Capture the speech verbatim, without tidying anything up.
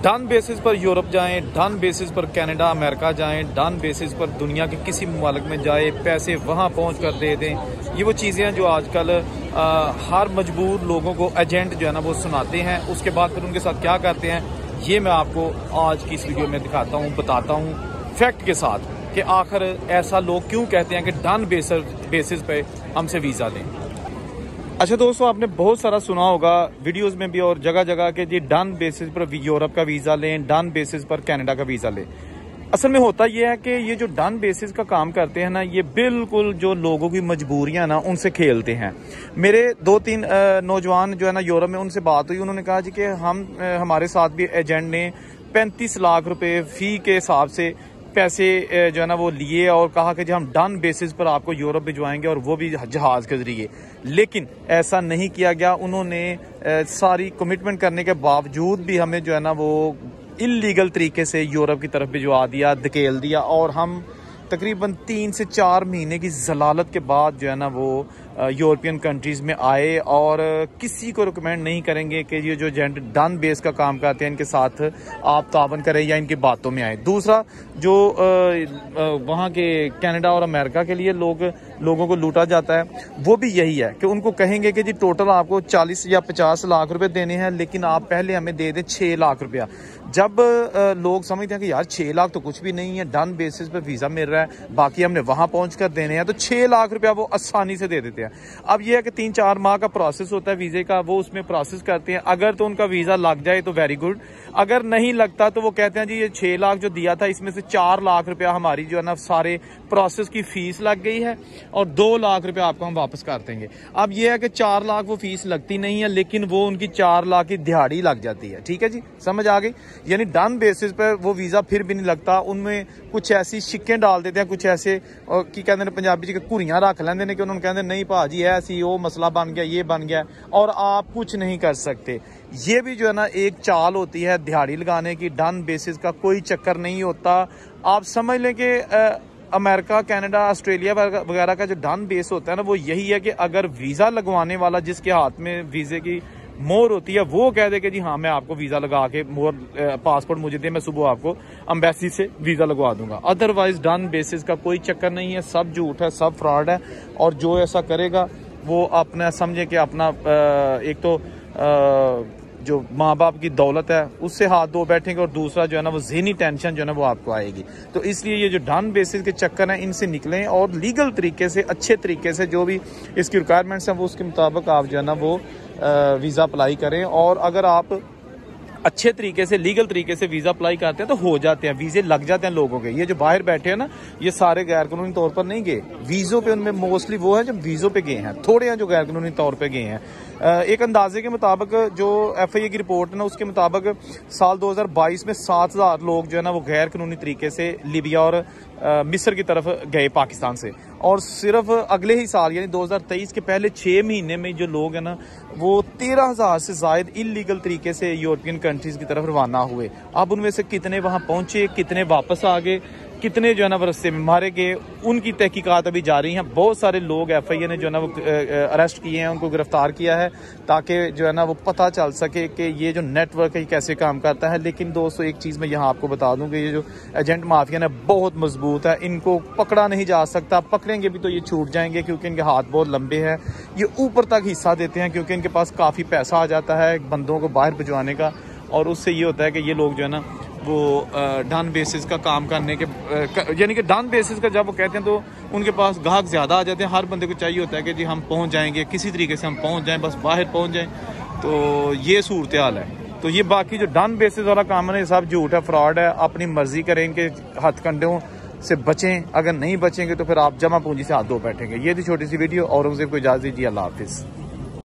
Done basis पर Europe जाएं, done basis पर कनाडा अमेरिका जाएं, डन बेसिस पर दुनिया के किसी मुल्क में जाए, पैसे वहां पहुंच कर दे दें। ये वो चीज़ें हैं जो आजकल आ, हर मजबूर लोगों को एजेंट जो है ना वो सुनाते हैं। उसके बाद फिर उनके साथ क्या करते हैं ये मैं आपको आज की इस वीडियो में दिखाता हूँ, बताता हूँ फैक्ट के साथ कि आखिर ऐसा लोग क्यों कहते हैं कि डन बेसिस बेसिस पे हमसे वीज़ा लें। अच्छा दोस्तों, आपने बहुत सारा सुना होगा वीडियोस में भी और जगह जगह के जी डन बेसिस पर यूरोप का वीज़ा लें, डन बेसिस पर कनाडा का वीज़ा लें। असल में होता यह है कि ये जो डन बेसिस का काम करते हैं ना, ये बिल्कुल जो लोगों की मजबूरियां ना उनसे खेलते हैं। मेरे दो तीन नौजवान जो है ना यूरोप में, उनसे बात हुई, उन्होंने कहा जी कि हम हमारे साथ भी एजेंट ने पैंतीस लाख रुपए फी के हिसाब से पैसे जो है ना वो लिए और कहा कि जी हम डन बेसिस पर आपको यूरोप भिजवाएंगे और वो भी जहाज के जरिए। लेकिन ऐसा नहीं किया गया। उन्होंने सारी कमिटमेंट करने के बावजूद भी हमें जो है ना वो इलीगल तरीके से यूरोप की तरफ भिजवा दिया, धकेल दिया और हम तकरीबन तीन से चार महीने की जलालत के बाद जो है ना वो यूरोपियन कंट्रीज़ में आए। और किसी को रिकमेंड नहीं करेंगे कि ये जो एजेंट डन बेस का काम करते हैं इनके साथ आप तावन करें या इनकी बातों में आए। दूसरा, जो वहाँ के कनाडा और अमेरिका के लिए लोग लोगों को लूटा जाता है, वो भी यही है कि उनको कहेंगे कि जी टोटल आपको चालीस या पचास लाख रुपए देने हैं, लेकिन आप पहले हमें दे दें छः लाख रुपया। जब लोग समझते हैं कि यार छः लाख तो कुछ भी नहीं है, डन बेसिस पे वीज़ा मिल रहा है, बाकी हमने वहाँ पहुँच कर देने हैं, तो छः लाख रुपया वो आसानी से दे देते हैं। अब यह है कि तीन चार माह का प्रोसेस होता है वीज़े का, वो उसमें प्रोसेस करते हैं। अगर तो उनका वीज़ा लग जाए तो वेरी गुड, अगर नहीं लगता तो वो कहते हैं जी ये छः लाख जो दिया था इसमें से चार लाख रुपया हमारी जो है ना सारे प्रोसेस की फीस लग गई है और दो लाख रुपया आपको हम वापस कर देंगे। अब यह है कि चार लाख वो फीस लगती नहीं है, लेकिन वो उनकी चार लाख की दिहाड़ी लग जाती है। ठीक है जी, समझ आ गई। यानी डन बेसिस पर वो वीज़ा फिर भी नहीं लगता। उनमें कुछ ऐसी शिक्कें डाल देते हैं, कुछ ऐसे की कहते हैं पंजाबी च घुरियां रख लेंगे ने कि उन्होंने कहते नहीं भाजी ऐसी वो मसला बन गया, ये बन गया और आप कुछ नहीं कर सकते। ये भी जो है ना एक चाल होती है दिहाड़ी लगाने की। डन बेसिस का कोई चक्कर नहीं होता। आप समझ लें कि अमेरिका, कनाडा, ऑस्ट्रेलिया वगैरह का जो डन बेस होता है ना वो यही है कि अगर वीज़ा लगवाने वाला जिसके हाथ में वीज़े की मोहर होती है वो कह दे कि जी हाँ मैं आपको वीज़ा लगा के मोहर पासपोर्ट मुझे दे, मैं सुबह आपको एम्बेसी से वीज़ा लगवा दूंगा। अदरवाइज डन बेसिस का कोई चक्कर नहीं है, सब झूठ है, सब फ्रॉड है। और जो ऐसा करेगा वो अपना समझे कि अपना एक तो जो माँ बाप की दौलत है उससे हाथ धो बैठेंगे और दूसरा जो है ना वो ज़हनी टेंशन जो है ना वो आपको आएगी। तो इसलिए ये जो डन बेसिस के चक्कर हैं इनसे निकलें और लीगल तरीके से, अच्छे तरीके से जो भी इसकी रिक्वायरमेंट्स हैं वो उसके मुताबिक आप जो है ना वो वीज़ा अप्लाई करें। और अगर आप अच्छे तरीके से, लीगल तरीके से वीज़ा अप्लाई करते हैं तो हो जाते हैं, वीज़े लग जाते हैं लोगों के। ये जो बाहर बैठे हैं ना ये सारे गैर कानूनी तौर पर नहीं गए वीज़ों पे, उनमें मोस्टली वो है जो वीज़ों पे गए हैं, थोड़े हैं जो गैर कानूनी तौर पे गए हैं। एक अंदाजे के मुताबिक जो एफ आई ए की रिपोर्ट है ना उसके मुताबिक साल दो हज़ार बाईस में सात हज़ार लोग जो है ना वो गैर कानूनी तरीके से लीबिया और मिस्र की तरफ गए पाकिस्तान से। और सिर्फ अगले ही साल यानी दो हज़ार तेईस के पहले छः महीने में जो लोग हैं ना वो तेरह हज़ार से ज़ायद इलीगल तरीके से यूरोपियन कंट्रीज़ की तरफ रवाना हुए। अब उनमें से कितने वहाँ पहुँचे, कितने वापस आ गए, कितने जो है ना वो रस्ते में मारे गए, उनकी तहकीकात अभी जारी हैं। बहुत सारे लोग एफ आई ए ने जो है ना वो अरेस्ट किए हैं, उनको गिरफ्तार किया है ताकि जो है ना वो पता चल सके कि ये जो नेटवर्क है कैसे काम करता है। लेकिन दोस्तों एक चीज़ मैं यहाँ आपको बता दूँ कि ये जो एजेंट माफिया है बहुत मजबूत है, इनको पकड़ा नहीं जा सकता। पकड़ेंगे भी तो ये छूट जाएंगे क्योंकि इनके हाथ बहुत लंबे हैं। ये ऊपर तक हिस्सा देते हैं क्योंकि इनके पास काफ़ी पैसा आ जाता है बंदों को बाहर भिजवाने का। और उससे ये होता है कि ये लोग जो है ना वो डन बेसिस का काम करने के यानी कि डन बेसिस का जब वो कहते हैं तो उनके पास ग्राहक ज़्यादा आ जाते हैं। हर बंदे को चाहिए होता है कि जी हम पहुंच जाएंगे, किसी तरीके से हम पहुंच जाएं, बस बाहर पहुंच जाएं। तो ये सूरत हाल है। तो ये बाकी जो डन बेसिस वाला काम है ये सब झूठ है, फ्रॉड है। अपनी मर्जी करें, इनके हथकंडों से बचें। अगर नहीं बचेंगे तो फिर आप जमा पूंजी से हाथ धो बैठेंगे। ये थी छोटी सी वीडियो और उनसे कोई इजाज़त दीजिए। अल्लाह हाफिज़।